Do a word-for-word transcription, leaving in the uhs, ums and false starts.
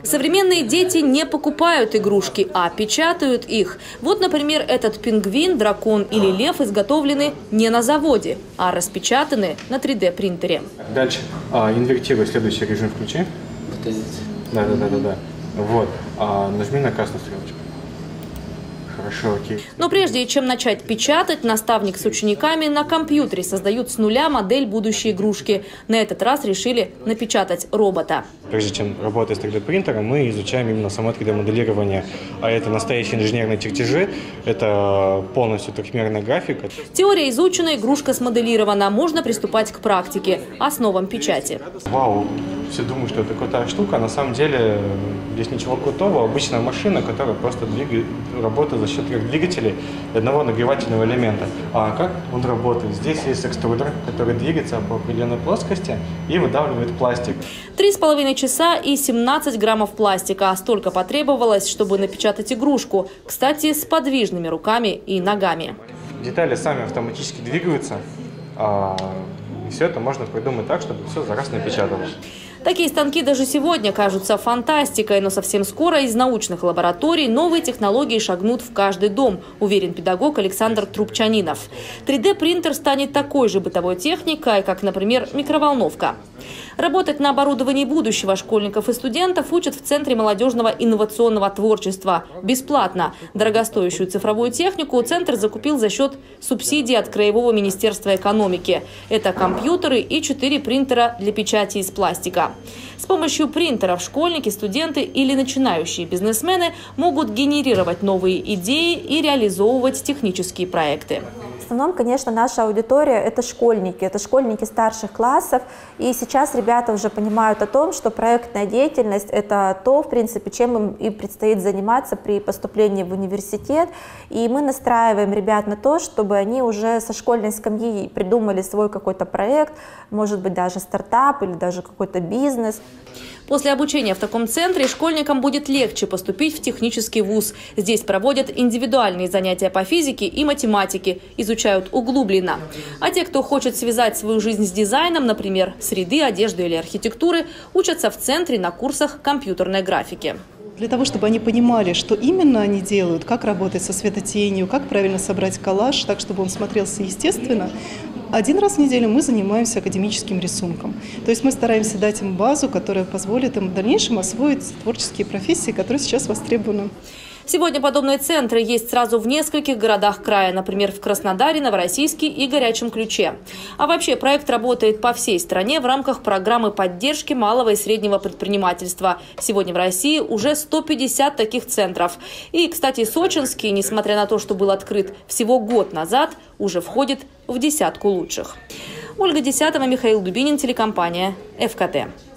Современные дети не покупают игрушки, а печатают их. Вот, например, этот пингвин, дракон или лев изготовлены не на заводе, а распечатаны на три дэ принтере. Дальше а, инвертируй следующий режим, включи. Да, да, да, да, да. Вот. А, нажми на красную стрелочку. Хорошо, окей. Но прежде чем начать печатать, наставник с учениками на компьютере создают с нуля модель будущей игрушки. На этот раз решили напечатать робота. Прежде чем работать с три дэ принтером, мы изучаем именно само три дэ моделирование. А это настоящие инженерные чертежи, это полностью трехмерная графика. Теория изучена, игрушка смоделирована. Можно приступать к практике, основам печати. Вау, все думают, что это крутая штука. На самом деле здесь ничего крутого. Обычная машина, которая просто двигает, работает за счет трех двигателей и одного нагревательного элемента. А как он работает? Здесь есть экструдер, который двигается по определенной плоскости и выдавливает пластик. Три с половиной часа и семнадцать граммов пластика. Столько потребовалось, чтобы напечатать игрушку. Кстати, с подвижными руками и ногами. Детали сами автоматически двигаются. А, и все это можно придумать так, чтобы все за раз напечаталось. Такие станки даже сегодня кажутся фантастикой, но совсем скоро из научных лабораторий новые технологии шагнут в каждый дом, уверен педагог Александр Трубчанинов. три дэ принтер станет такой же бытовой техникой, как, например, микроволновка. Работать на оборудовании будущего школьников и студентов учат в Центре молодежного инновационного творчества. Бесплатно. Дорогостоящую цифровую технику Центр закупил за счет субсидий от Краевого министерства экономики. Это компьютеры и четыре принтера для печати из пластика. С помощью принтеров школьники, студенты или начинающие бизнесмены могут генерировать новые идеи и реализовывать технические проекты. В основном, конечно, наша аудитория – это школьники, это школьники старших классов. И сейчас ребята уже понимают о том, что проектная деятельность – это то, в принципе, чем им и предстоит заниматься при поступлении в университет. И мы настраиваем ребят на то, чтобы они уже со школьной скамьи придумали свой какой-то проект, может быть, даже стартап или даже какой-то бизнес. После обучения в таком центре школьникам будет легче поступить в технический вуз. Здесь проводят индивидуальные занятия по физике и математике, изучают углубленно. А те, кто хочет связать свою жизнь с дизайном, например, среды, одежды или архитектуры, учатся в центре на курсах компьютерной графики. Для того, чтобы они понимали, что именно они делают, как работать со светотенью, как правильно собрать коллаж, так, чтобы он смотрелся естественно, один раз в неделю мы занимаемся академическим рисунком. То есть мы стараемся дать им базу, которая позволит им в дальнейшем освоить творческие профессии, которые сейчас востребованы. Сегодня подобные центры есть сразу в нескольких городах края, например, в Краснодаре, Новороссийске и Горячем Ключе. А вообще проект работает по всей стране в рамках программы поддержки малого и среднего предпринимательства. Сегодня в России уже сто пятьдесят таких центров. И, кстати, сочинский, несмотря на то, что был открыт всего год назад, уже входит в десятку лучших. Ольга Десятова, Михаил Дубинин, телекомпания эф ка тэ.